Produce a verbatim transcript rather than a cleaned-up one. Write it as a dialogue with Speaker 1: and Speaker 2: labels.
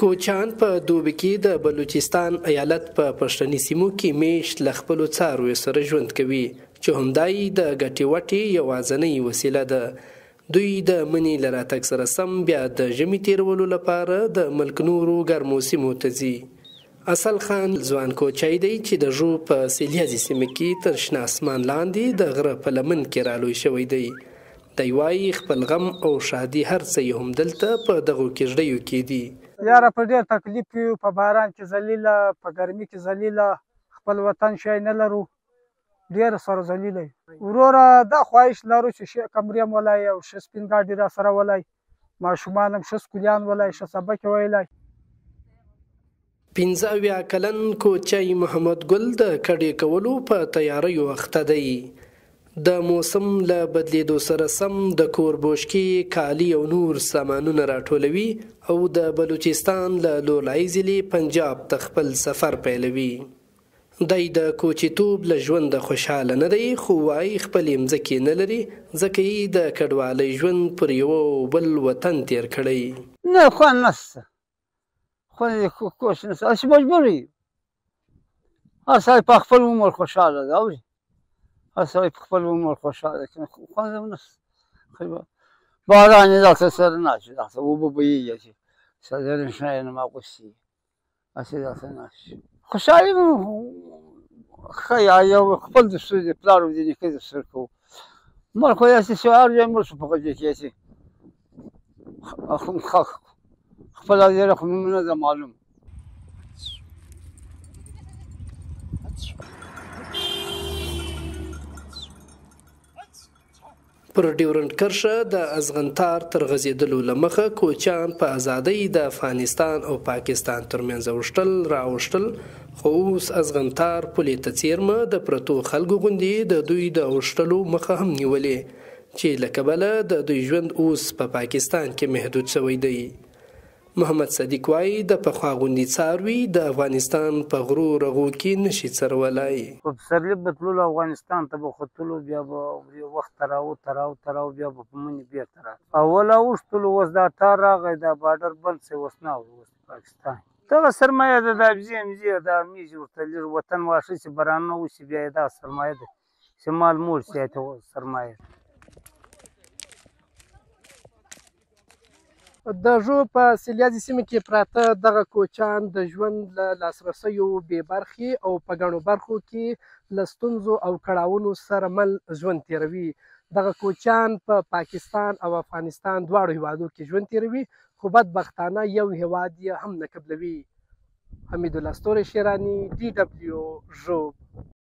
Speaker 1: کوچان په دوبي کې د بلوچستان ایالت په پښتني سیمو کې میشت له خپلو څارویو سره ژوند کوي چې همدای د ګټې وټې یوازینۍ وسیله ده. دوی د مني له راتګ سره سم بیا د ژمي تیرولو لپاره د ملک نورو ګرمو سیمو ته ځي. اصل خان ځوان کوچی دی چې د ژو په سیلیازي سیمه کې تر شنه اسمان لاندې د غره په لمن کې رالوی شوی دی. دی وایي خپل غم او شادي هر څه یې هم دلته په دغو کېږدیو کې دي.
Speaker 2: یاره په ډېر تکلیف یو، په باران کې ذلیله، په ګرمي کې ذلیله، خپل وطن شی نه لرو، ډېر سره ذلیله یو. وروره دا خواهش لرو چې ښه کمرې هم ولای او ښه سپین ګاډي را سره ولای، ماشومان هم ښه سکولیان ولای، ښه سبق یې ویلی.
Speaker 1: پنځه اویا کلن کوچی محمد ګل د کډې کولو په تیاریو اخته دی. د موسم له بدلیدو سره سم د کور بوشکې، کالي او نور سامانونه راټولوي او د بلوچستان له لولای ضلعې پنجاب ته خپل سفر پیلوي. دی د کوچیتوب له ژونده خوشحاله نه دی، خو وایي خپلې مځکې نه لري، ځکه یې د کډوالۍ ژوند پر یوه بل وطن تیر کړی.
Speaker 2: نه خوند نشته، خوند یې کوش نشته، هسې مجبور یو. هر سړی په خپل عمر خوشحاله ده، اورې هر سړی په خپل عمر خوشحاله ده، خوند هم نشته. باران یې داسې سره نشي، داسې اوبه بهیږي چې سره نشنه ما غوستې هسې داسې نشي. خوشحالي مو ښه یو خپل دستور د پلار او د نیکه دستور کوو. مړ خو داسې شو، هر ځای مړ شو په غوجه کې هسې خپله ډېره خو مې نه ده معلوم.
Speaker 1: پر ډیورنډ کرښه د ازغنتار تر غځېدلو له مخه کوچیان په ازادۍ د افغانستان او پاکستان ترمنځ اوښتل راوښتل، خو اوس ازغنتار پولې ته څیرمه د پرتو خلکو غوندې د دوی د اوښتلو مخه هم نیولې، چې له کبله د دوی ژوند اوس په پاکستان کې محدود شوی دی. محمد صدیق وایي د پخوا غوندې څاروي د افغانستان په غرو رغو کې نشي څرولای.
Speaker 2: په پسرلي به تللو افغانستان ته به ختلو، بیا به یو وخت تراو تراو تراو بیا به په مني بېرته راتلو. اوله اوښتلو، اوس دا تار راغی، دا بارډر بند شوی، اوس نه اوس پاکستان. دغه سرمایه ده، دا بزې مزې دا میږي ورته لږ وطن واښه چې برانه وشي، بیا یې دا سرمایه ده چې مال موړ شي، ته سرمایه ده.
Speaker 1: د ژو په سیلیازي سیمه کې پراته دغه کوچیان د ژوند له لاسرسیو بې برخې او په ګڼو برخو کې له ستونزو او کړاوونو سره مل ژوند تیروي. دغه کوچیان په پاکستان او افغانستان دواړو هیوادو کې ژوند تیروي، خو بدبختانه یو هیواد یې هم نه قبلوي. حمیدالله ستوری شیراني، ډي ډبلیو ژوب.